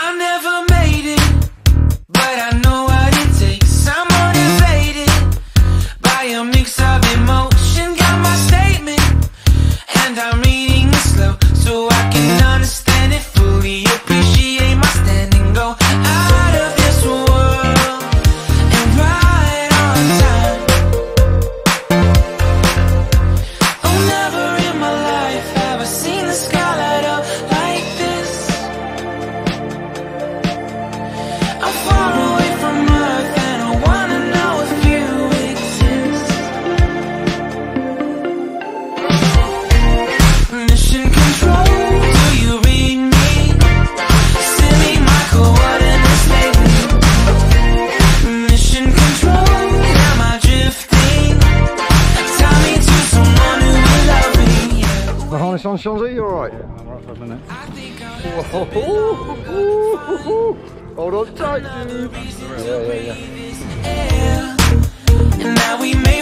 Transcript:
I never made it, but I know what it takes. I'm motivated by a mix of emotion. Got my statement, and I'm reading it slow so I can understand it fully. Appreciate my standing, go out of this world and right on time. Oh, never in my life have I seen the sky light up like this. I'm far away from Earth and I wanna know if you exist. Mission control, do you read me? Send me my coordinates lately. Mission control, am I drifting? Tie me to someone who will love me. Yeah. The harness on, Shanzi, you alright? Yeah, I'm alright for a minute. I think I'll Hold on tight, dude. and now we make